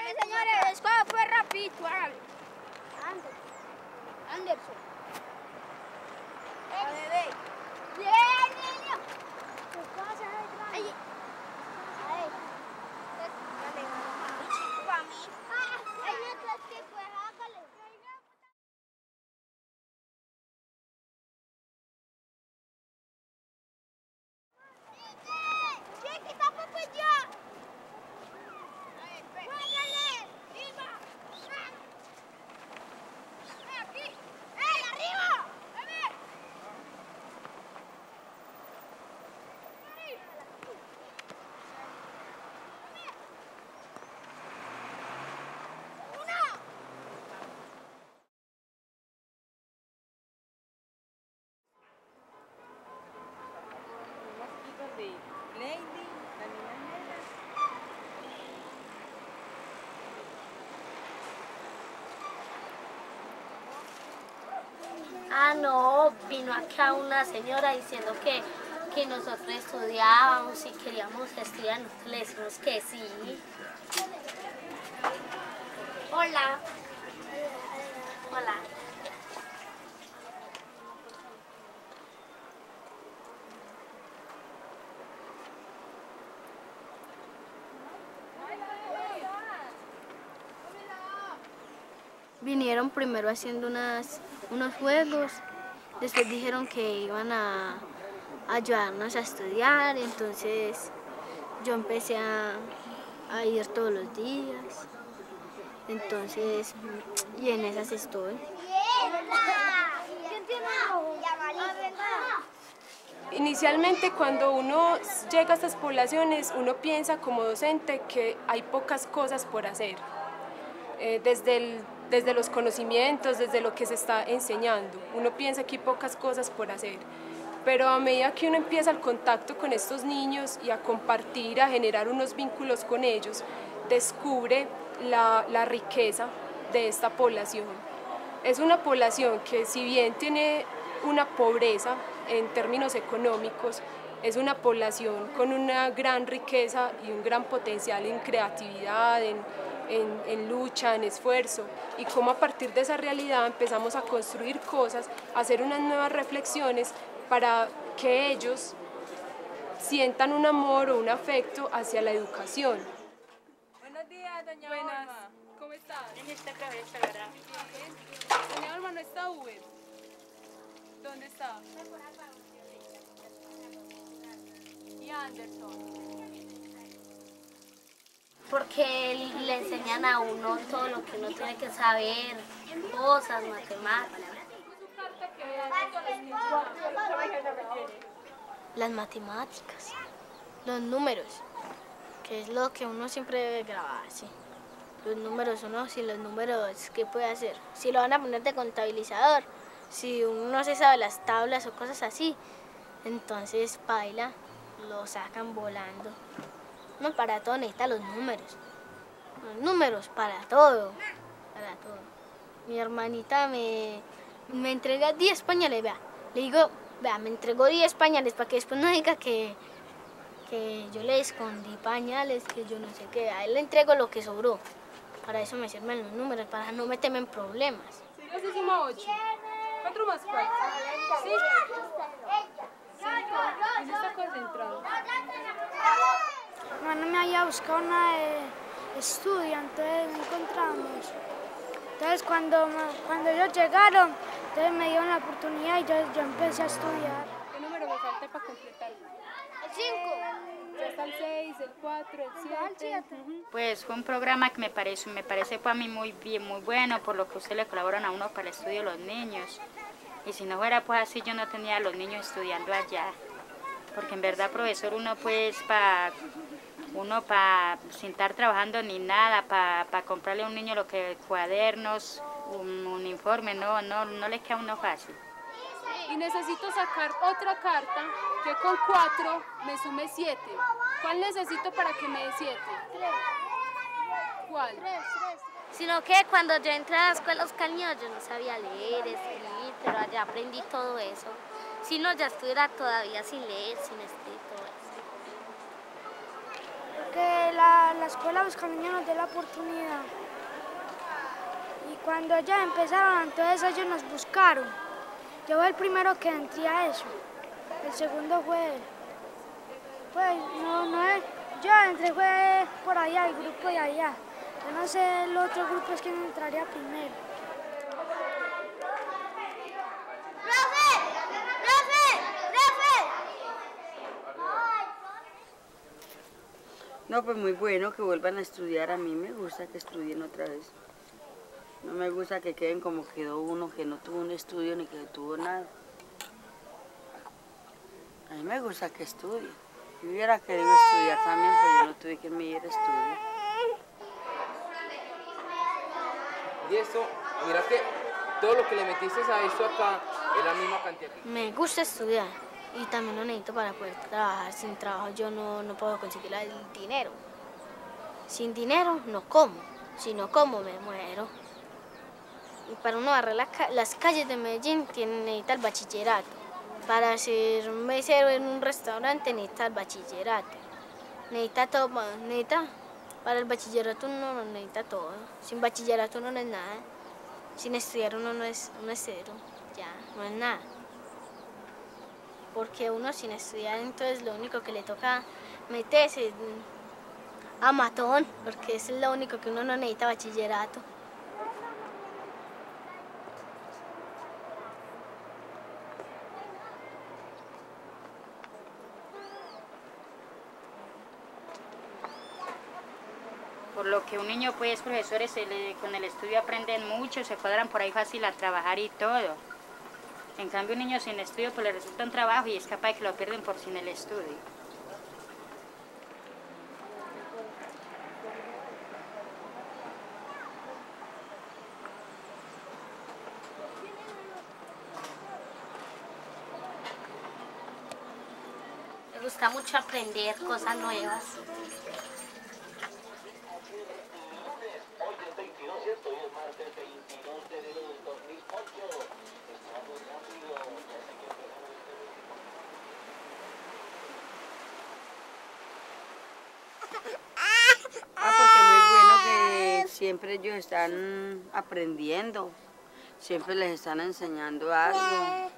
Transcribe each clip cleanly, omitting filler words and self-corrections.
señores, la escuela fue rapidito, hágale. Anderson. A bebé. Bien, niño. ¿Qué pasa, ahí? Ahí. Dale, mami. Para mí. Hay otros tipos, hágale. Chiqui, tapa pues yo. ¡Juégale! ¡Viva! ¡Aquí! ¡Ey, arriba! ¡Bebé! Ah, no, vino acá una señora diciendo que nosotros estudiábamos y queríamos estudiar, nosotros le decimos que sí. Hola. Hola. Vinieron primero haciendo unos juegos, después dijeron que iban a ayudarnos a estudiar, entonces yo empecé a ir todos los días, entonces, y en esas estoy. Inicialmente, cuando uno llega a estas poblaciones, uno piensa como docente que hay pocas cosas por hacer. Desde los conocimientos, desde lo que se está enseñando. Uno piensa que hay pocas cosas por hacer, pero a medida que uno empieza el contacto con estos niños y a compartir, a generar unos vínculos con ellos, descubre la riqueza de esta población. Es una población que, si bien tiene una pobreza en términos económicos, es una población con una gran riqueza y un gran potencial en creatividad, en lucha, en esfuerzo, y cómo a partir de esa realidad empezamos a construir cosas, a hacer unas nuevas reflexiones para que ellos sientan un amor o un afecto hacia la educación. Buenos días, doña Buenas. Olma. ¿Cómo está? En esta cabeza, ¿verdad? Bien. Doña Olma, ¿no está Uber? ¿Dónde está? ¿Y Anderson? Porque le enseñan a uno todo lo que uno tiene que saber, cosas, matemáticas. Las matemáticas, los números, que es lo que uno siempre debe grabar, sí. Los números, uno sin los números, ¿qué puede hacer? Si lo van a poner de contabilizador, si uno no se sabe las tablas o cosas así, entonces baila, lo sacan volando. No, para todo necesita los números. Los números para todo. Para todo. Mi hermanita me entrega 10 pañales, vea. Le digo, vea, me entregó 10 pañales para que después no diga que yo le escondí pañales, que yo no sé qué. A él le entrego lo que sobró. Para eso me sirven los números, para no meterme en problemas. 5 se suma 8. 4 más 4. ¿Sí? ¿Y se está concentrado? No me había buscado nada de estudio, entonces no encontramos. Entonces cuando ellos llegaron, entonces me dieron la oportunidad y yo empecé a estudiar. ¿Qué número me falta para completar? El 5. Ya está el 6, el 4, el 7. Pues fue un programa que me parece para mí muy bien, muy bueno, por lo que ustedes le colaboran a uno para el estudio de los niños. Y si no fuera pues así, yo no tenía a los niños estudiando allá. Porque en verdad, profesor, uno pues sin estar trabajando ni nada, para comprarle a un niño lo que cuadernos, un uniforme, no le queda a uno fácil. Y necesito sacar otra carta que con 4 me sume 7. ¿Cuál necesito para que me dé 7? 3. ¿Cuál? 3. Sino que cuando yo entré a la escuela Oscar Nieto, yo no sabía leer, escribir, pero allá aprendí todo eso. Si no, ya estuviera todavía sin leer, sin escribir, todo eso. porque la escuela Busca Niños nos dio la oportunidad. Y cuando ellos empezaron, entonces ellos nos buscaron. Yo fui el primero que entré a eso, el segundo fue él. Pues yo entré fue por allá, el grupo de allá. Yo no sé el otro grupo es quien entraría primero. No, pues muy bueno que vuelvan a estudiar. A mí me gusta que estudien otra vez. No me gusta que queden como quedó uno que no tuvo un estudio ni que tuvo nada. A mí me gusta que estudien. Si hubiera querido estudiar también, pues yo no tuve que me ir a estudiar. Y esto, mira que todo lo que le metiste a esto acá es la misma cantidad. Me gusta estudiar y también lo necesito para poder trabajar. Sin trabajo yo no puedo conseguir el dinero. Sin dinero no como. Si no como me muero. Y para uno barrer las calles de Medellín necesita el bachillerato. Para ser mesero en un restaurante necesita el bachillerato. Necesita todo, para el bachillerato uno necesita todo. Sin bachillerato uno no es nada. Sin estudiar uno no es cero. Ya, no es nada. Porque uno sin estudiar entonces lo único que le toca meterse a matón. Porque eso es lo único que uno no necesita bachillerato. Por lo que un niño, pues, profesores, con el estudio aprenden mucho, se cuadran por ahí fácil a trabajar y todo. En cambio, un niño sin estudio, pues le resulta un trabajo y es capaz de que lo pierden por sin el estudio. Me gusta mucho aprender cosas nuevas. Porque muy bueno que siempre ellos están aprendiendo, siempre les están enseñando algo,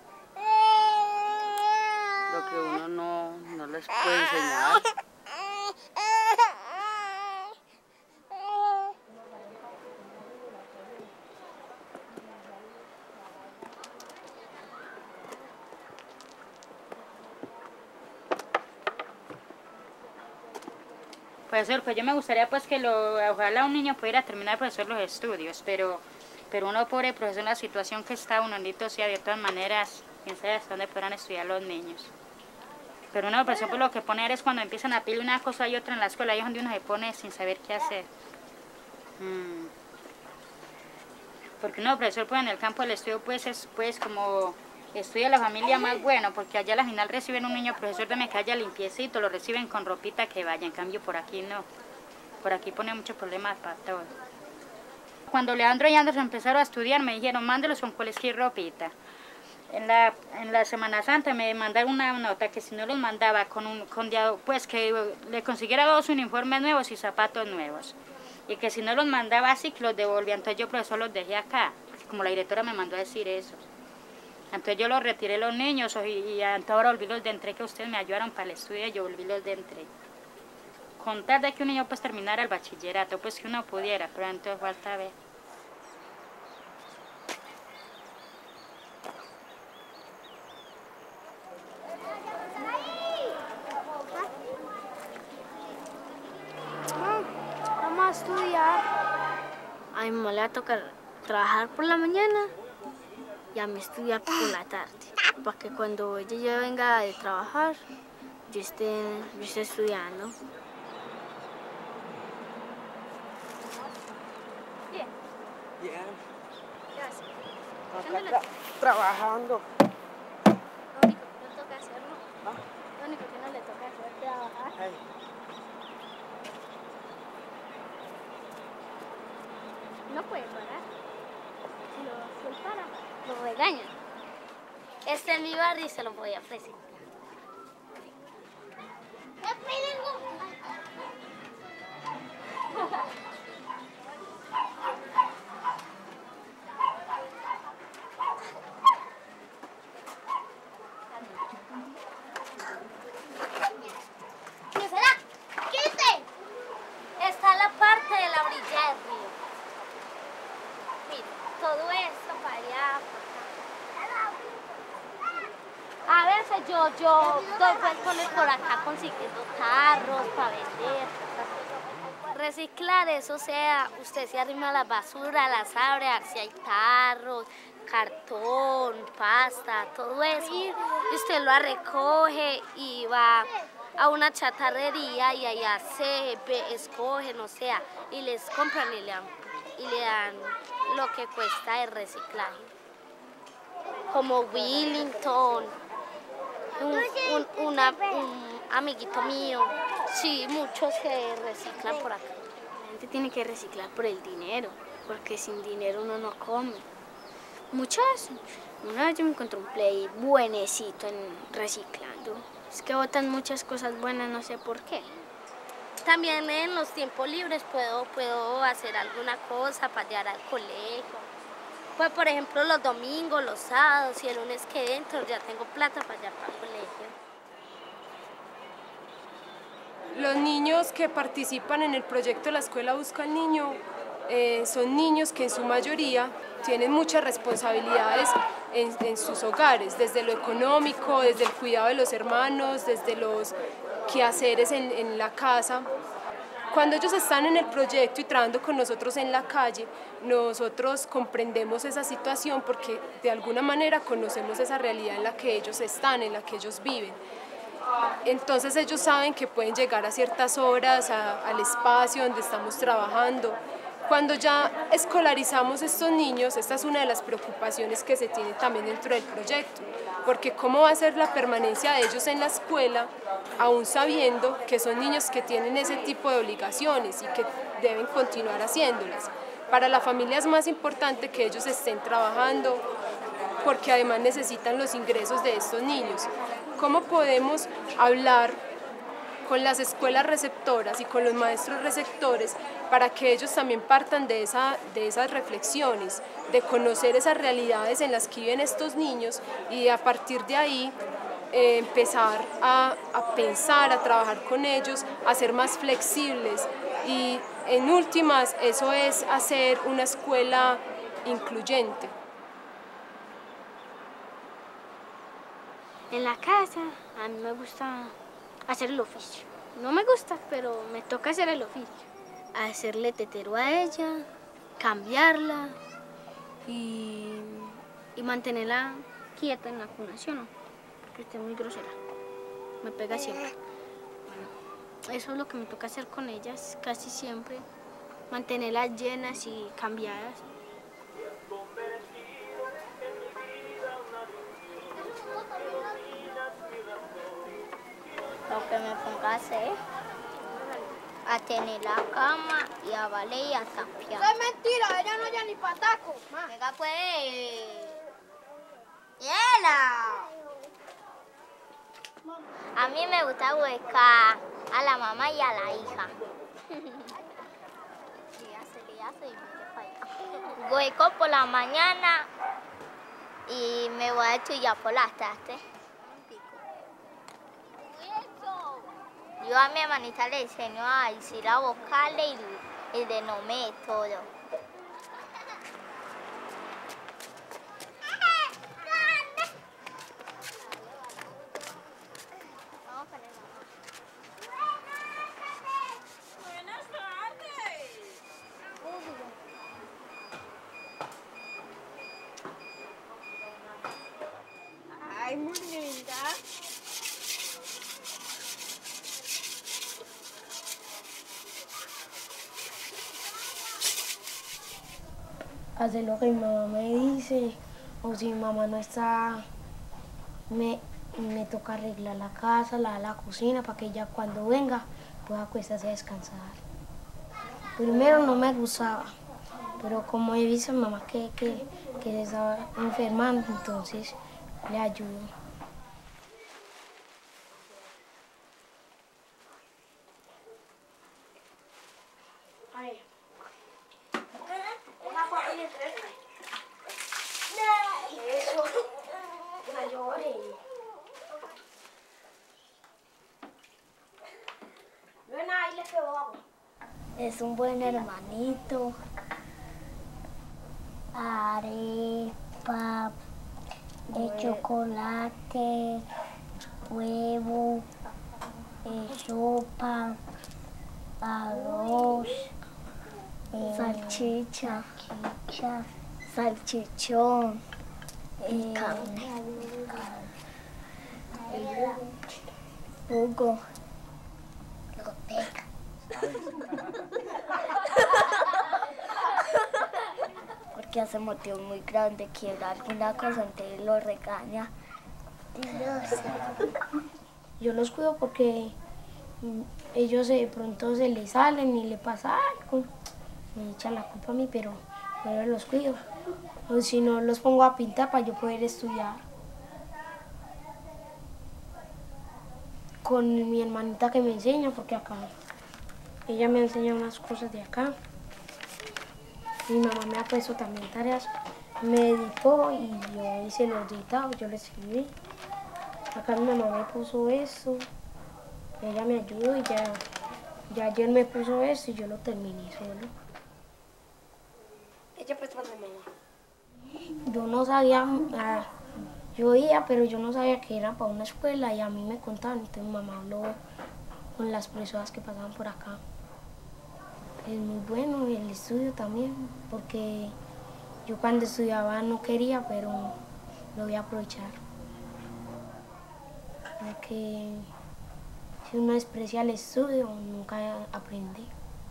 lo que uno no les puede enseñar. Profesor, pues yo me gustaría pues que ojalá un niño pudiera terminar, profesor, los estudios, pero uno pobre profesor en la situación que está, uno bendito sea, de todas maneras, quién sabe hasta dónde podrán estudiar los niños. Pero uno, profesor, pues lo que pone es cuando empiezan a pedir una cosa y otra en la escuela, ahí es donde uno se pone sin saber qué hacer. Porque uno, profesor, pues en el campo del estudio, pues es pues como estudia la familia más bueno, porque allá a la final reciben un niño, profesor, de que haya limpiecito, lo reciben con ropita que vaya, en cambio por aquí no. Por aquí pone muchos problemas para todo. Cuando Leandro y Anderson empezaron a estudiar, me dijeron, mándelos con cualquier ropita. En la Semana Santa me mandaron una nota que si no los mandaba pues que le consiguiera 2 uniformes nuevos y zapatos nuevos. Y que si no los mandaba así, que los devolvía. Entonces yo, profesor, los dejé acá, como la directora me mandó a decir eso. Entonces yo los retiré los niños y ahora volví los de entre que ustedes me ayudaron para el estudio, yo volví los de entre. Con tal de que un niño pues terminara el bachillerato, pues que uno pudiera, pero entonces falta ver. Vamos a estudiar. A mi mamá le va a tocar trabajar por la mañana y a mí estudiar por la tarde. Para que cuando ella ya venga de trabajar, yo esté estudiando. Bien. Gracias. Acá trabajando. Lo único que no toca hacer, ¿no? Lo único que no le toca hacer es trabajar. Ay. No puede parar. Si él para, lo regañan. Este es mi barrio y se lo voy a ofrecer. entonces yo doy vueltas por acá consiguiendo tarros para vender. Reciclar, eso sea, usted se arrima a la basura, las abre, a ver si hay tarros, cartón, pasta, todo eso. Y usted lo recoge y va a una chatarrería y allá se escogen, o sea, y les compran y le dan lo que cuesta el reciclaje. Como Willington, un amiguito mío, sí, muchos que reciclan por acá. La gente tiene que reciclar por el dinero, porque sin dinero uno no come. Muchas. Una vez yo me encontré un play buenecito en reciclando. Es que botan muchas cosas buenas, no sé por qué. También en los tiempos libres puedo hacer alguna cosa para llegar al colegio. Pues por ejemplo los domingos, los sábados y el lunes que dentro ya tengo plata para llegar para el colegio. Los niños que participan en el proyecto La Escuela Busca al Niño son niños que en su mayoría tienen muchas responsabilidades en sus hogares, desde lo económico, desde el cuidado de los hermanos, desde los quehaceres en la casa. Cuando ellos están en el proyecto y trabajando con nosotros en la calle, nosotros comprendemos esa situación porque de alguna manera conocemos esa realidad en la que ellos están, en la que ellos viven. Entonces ellos saben que pueden llegar a ciertas horas al espacio donde estamos trabajando. Cuando ya escolarizamos estos niños, esta es una de las preocupaciones que se tiene también dentro del proyecto, porque cómo va a ser la permanencia de ellos en la escuela, aún sabiendo que son niños que tienen ese tipo de obligaciones y que deben continuar haciéndolas. Para la familia es más importante que ellos estén trabajando, porque además necesitan los ingresos de estos niños. ¿Cómo podemos hablar con las escuelas receptoras y con los maestros receptores para que ellos también partan de esas reflexiones, de conocer esas realidades en las que viven estos niños y a partir de ahí empezar a pensar, a trabajar con ellos, a ser más flexibles y en últimas eso es hacer una escuela incluyente? En la casa a mí me gusta hacer el oficio. No me gusta, pero me toca hacer el oficio. Hacerle tetero a ella, cambiarla y mantenerla quieta en la cuna, ¿no? Porque usted es muy grosera. Me pega siempre. Bueno, eso es lo que me toca hacer con ellas casi siempre. Mantenerlas llenas y cambiadas. Lo que me ponga a hacer, a tener la cama y a valer y a campear. Eso es mentira, ella no ya ni pataco. Venga pues. ¡Yela! A mí me gusta buscar a la mamá y a la hija. Hueco por la mañana y me voy a estudiar por las tardes. Yo a mi hermanita le enseño a decir a vocales y de nombre todo. Buenas tardes. Ay, muy linda. Hacer lo que mi mamá me dice, o si mi mamá no está, me toca arreglar la casa, la cocina, para que ella cuando venga pueda acostarse a descansar. Primero no me gustaba, pero como he visto a mi mamá que se estaba enfermando, entonces le ayudo. Es un buen hermanito. Arepa, chocolate, huevo, sopa, arroz, salchicha, salchichón, carne, jugo, loteca. Porque hace motivo muy grande, quiebra alguna cosa, entonces lo regaña. Yo los cuido porque ellos de pronto se les salen y le pasa algo. Me echan la culpa a mí, pero yo los cuido. O si no, los pongo a pintar para yo poder estudiar. Con mi hermanita que me enseña, porque acá ella me enseña unas cosas de acá. Mi mamá me ha puesto también tareas, me editó y yo hice los dictados, yo le escribí. Acá mi mamá me puso eso, ella me ayudó y ya ayer me puso eso y yo lo terminé solo. ¿Ella pues cuando mamá? Yo no sabía, yo iba, pero yo no sabía que era para una escuela y a mí me contaban, entonces mi mamá habló con las personas que pasaban por acá. Es muy bueno el estudio también, porque yo cuando estudiaba no quería, pero lo voy a aprovechar. Porque si uno desprecia el estudio, nunca aprende.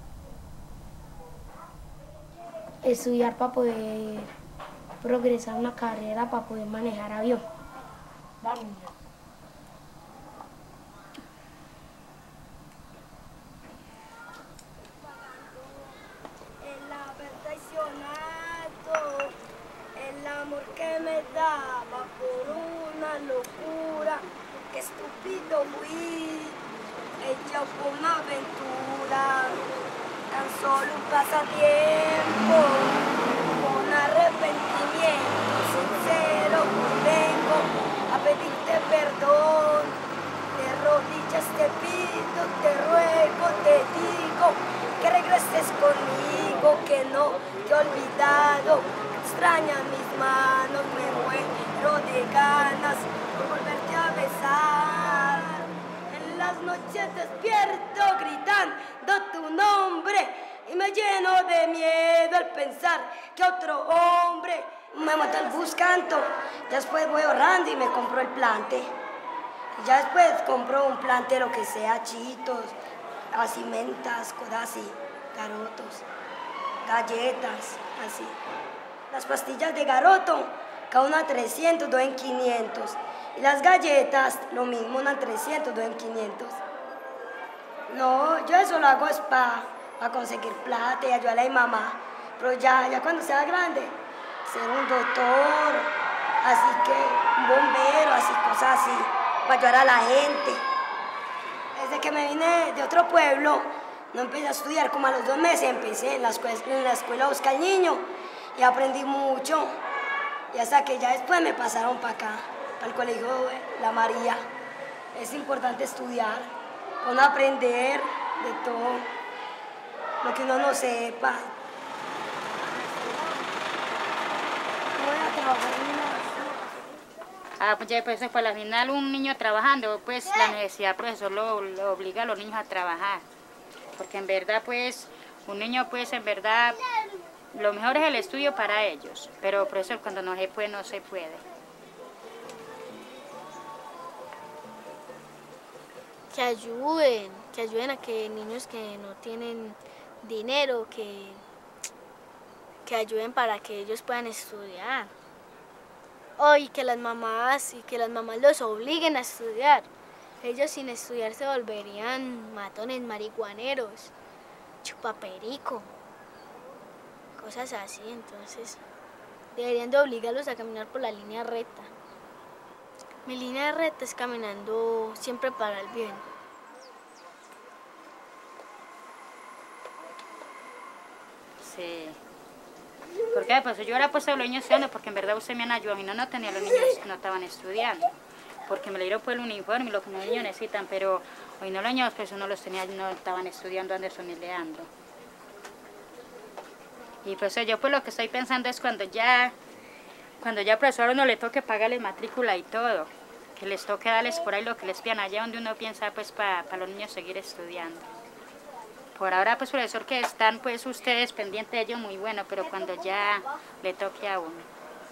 Estudiar para poder progresar una carrera, para poder manejar avión. Vamos. El amor que me daba por una locura, qué estúpido fui, hecho por una aventura, tan solo un pasatiempo, con arrepentimiento sincero, vengo a pedirte perdón, de rodillas te pido, te ruego, te digo, que regreses conmigo, que no te he olvidado. Extrañan mis manos, me muero de ganas por volverte a besar. En las noches despierto gritando tu nombre y me lleno de miedo al pensar que otro hombre me mata el bus canto. Ya después voy ahorrando y me compro el plante. Y ya después compro un plante, lo que sea, chitos, así mentas, cosas así, garotos, galletas, así. Las pastillas de garoto, cada una 300, dos en 500. Y las galletas, lo mismo, una 300, dos en 500. No, yo eso lo hago es para conseguir plata y ayudar a mi mamá. Pero ya cuando sea grande, ser un doctor, así que un bombero, así, cosas así, para ayudar a la gente. Desde que me vine de otro pueblo, no empecé a estudiar, como a los 2 meses empecé en la escuela Oscar Niño. Y aprendí mucho, y hasta que ya después me pasaron para acá, para el colegio La María. Es importante estudiar, con aprender de todo, lo que uno no sepa. Voy a trabajar en una... Pues ya pues eso, para la final un niño trabajando, pues la universidad profesor lo obliga a los niños a trabajar. Porque en verdad pues, un niño pues en verdad... Lo mejor es el estudio para ellos, pero profesor, cuando no se puede, no se puede. Que ayuden a que niños que no tienen dinero, que ayuden para que ellos puedan estudiar. Y que las mamás los obliguen a estudiar. Ellos sin estudiar se volverían matones, marihuaneros, chupaperico. Cosas así, entonces deberían de obligarlos a caminar por la línea recta. Mi línea recta es caminando siempre para el bien. Sí. Porque pues yo ahora pues a los niños estudiando porque en verdad usted me han ayudado y no tenía los niños, no estaban estudiando. Porque me le dieron pues el uniforme y lo que los niños necesitan, pero hoy no los niños pues no los tenía, no estaban estudiando Anderson ni Leandro. Y pues yo pues lo que estoy pensando es cuando ya al profesor no le toque pagarle matrícula y todo, que les toque darles por ahí lo que les pidan allá donde uno piensa pues para los niños seguir estudiando. Por ahora pues profesor que están pues ustedes pendientes de ellos muy bueno, pero cuando ya le toque a uno.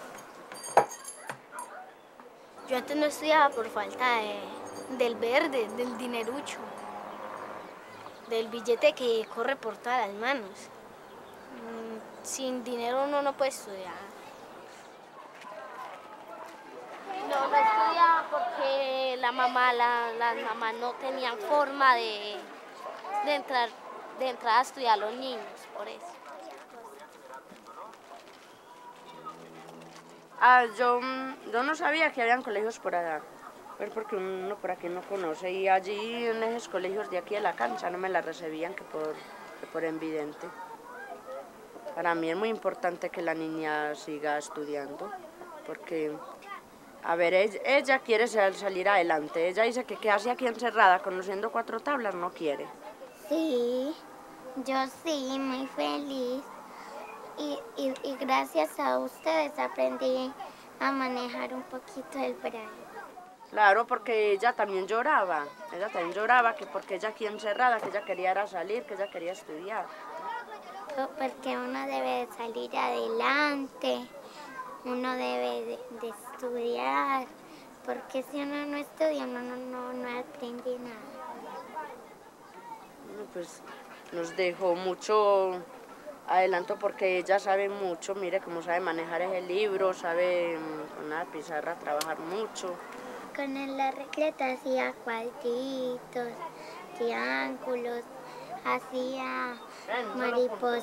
Yo antes no estudiaba por falta del verde, del dinerucho, del billete que corre por todas las manos. Sin dinero uno no puede estudiar. No estudiaba porque las mamás no tenían forma de entrar a estudiar los niños, por eso. Yo no sabía que habían colegios por allá, pero porque uno por aquí no conoce, y allí en esos colegios de aquí de la cancha no me la recibían que por invidente. Para mí es muy importante que la niña siga estudiando, porque, a ver, ella quiere salir adelante. Ella dice que quedarse aquí encerrada conociendo 4 tablas no quiere. Sí, yo sí, muy feliz. Y gracias a ustedes aprendí a manejar un poquito el braille. Claro, porque ella también lloraba. Ella también lloraba que porque ella aquí encerrada, que ella quería era salir, que ella quería estudiar. Porque uno debe de salir adelante, uno debe de estudiar, porque si uno no estudia, uno no aprende nada. Bueno, pues nos dejó mucho adelanto porque ella sabe mucho, mire cómo sabe manejar ese libro, sabe con la pizarra trabajar mucho. Con la recreta hacía cuadritos, triángulos, hacía maripositas.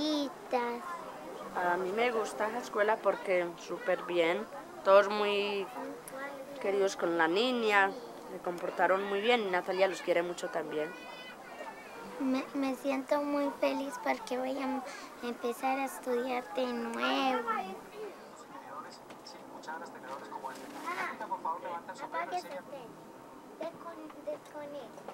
A mí me gusta la escuela porque súper bien, todos muy queridos con la niña, se comportaron muy bien y Natalia los quiere mucho también. Me siento muy feliz porque voy a empezar a estudiar de nuevo. Apáguese usted. Desconecte.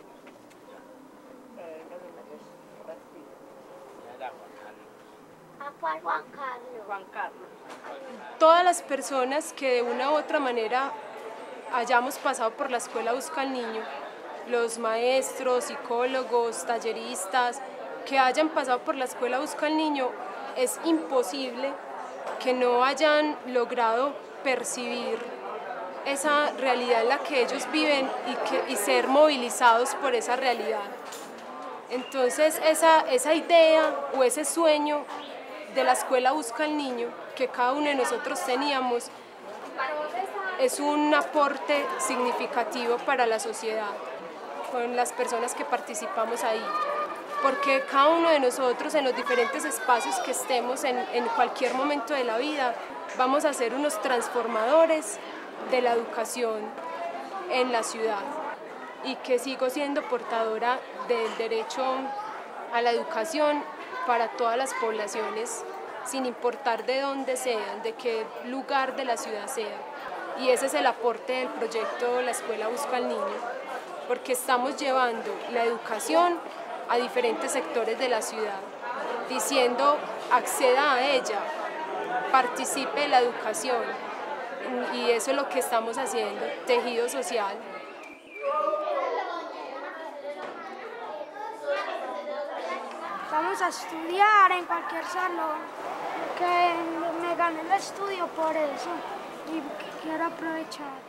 ¿A cuál Juan Carlos? Juan Carlos. Todas las personas que de una u otra manera hayamos pasado por la escuela Busca al Niño, los maestros, psicólogos, talleristas, que hayan pasado por la escuela Busca al Niño, es imposible que no hayan logrado percibir esa realidad en la que ellos viven y ser movilizados por esa realidad. Entonces esa idea o ese sueño de la escuela Busca al Niño que cada uno de nosotros teníamos es un aporte significativo para la sociedad, con las personas que participamos ahí, porque cada uno de nosotros en los diferentes espacios que estemos en cualquier momento de la vida vamos a ser unos transformadores de la educación en la ciudad, y que sigo siendo portadora del derecho a la educación para todas las poblaciones, sin importar de dónde sean, de qué lugar de la ciudad sean. Y ese es el aporte del proyecto La Escuela Busca al Niño, porque estamos llevando la educación a diferentes sectores de la ciudad, diciendo acceda a ella, participe de la educación, y eso es lo que estamos haciendo, tejido social. Vamos a estudiar en cualquier salón, que me gané el estudio por eso y quiero aprovechar.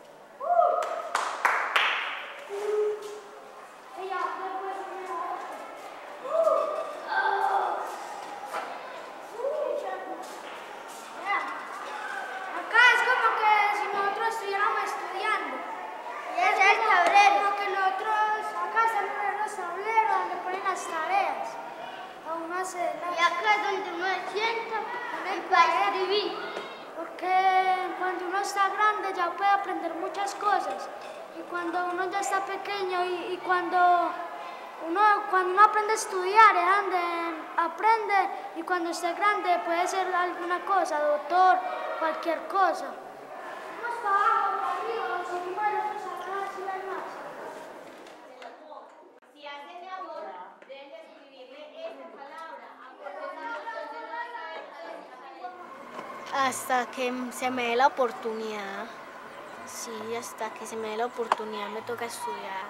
Acá es como que si nosotros estuviéramos estudiando. Y ese es el tablero. Como que nosotros, acá están los tableros donde ponen las tareas. Y acá es donde uno se sienta y va a escribir. Porque cuando uno está grande ya puede aprender muchas cosas. Y cuando uno ya está pequeño y cuando uno aprende a estudiar es donde aprende, y cuando esté grande puede ser alguna cosa, doctor, cualquier cosa. Vamos para abajo, para arriba, seguimos el otro acá, si hay más. Si hacen labor, deben escribirle esa palabra. Hasta que se me dé la oportunidad. Sí, hasta que se me dé la oportunidad me toca estudiar.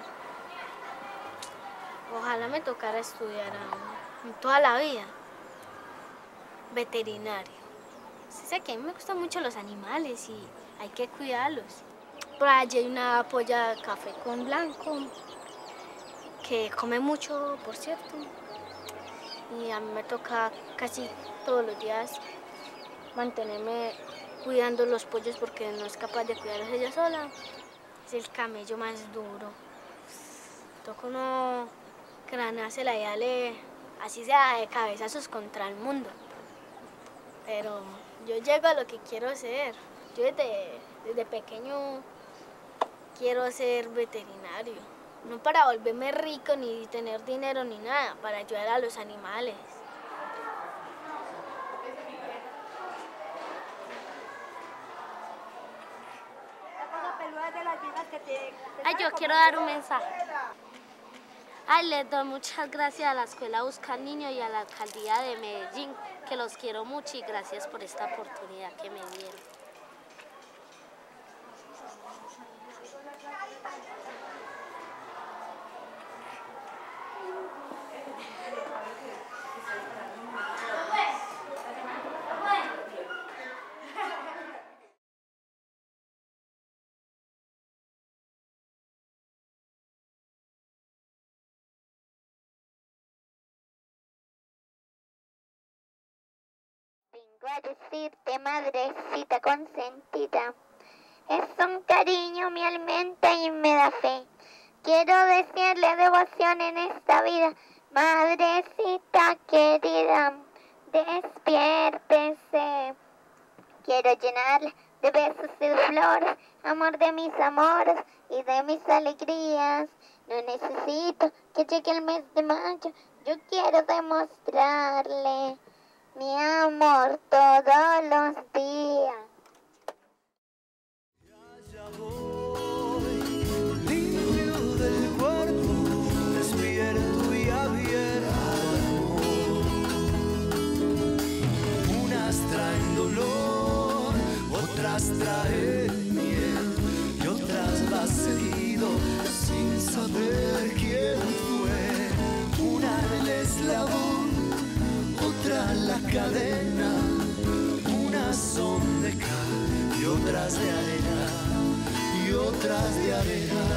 Ojalá me tocara estudiar aún, toda la vida. Veterinario. Sí, sé que a mí me gustan mucho los animales y hay que cuidarlos. Por allí hay una polla de café con blanco que come mucho, por cierto. Y a mí me toca casi todos los días mantenerme cuidando los pollos porque no es capaz de cuidarlos ella sola. Es el camello más duro. Toca uno granársela y darle, así sea, de cabezazos contra el mundo. Pero yo llego a lo que quiero ser. Yo desde pequeño quiero ser veterinario. No para volverme rico, ni tener dinero, ni nada, para ayudar a los animales. Ay, yo quiero dar un mensaje. Ay, les doy muchas gracias a la Escuela Busca Niño y a la Alcaldía de Medellín, que los quiero mucho y gracias por esta oportunidad que me dieron. Vengo a decirte, madrecita consentida, es un cariño, me alimenta y me da fe. Quiero decirle devoción en esta vida, madrecita querida, despiértese. Quiero llenarle de besos y de flores, amor de mis amores y de mis alegrías. No necesito que llegue el mes de mayo, yo quiero demostrarle mi amor todos los días. Ya voy, limpio del cuerpo, despierto y abierto al amor. Unas traen dolor, otras traen miel y otras vas seguido sin saber quién fue. Una el eslabón, otra la cadena, unas son de cal y otras de arena, y otras de arena.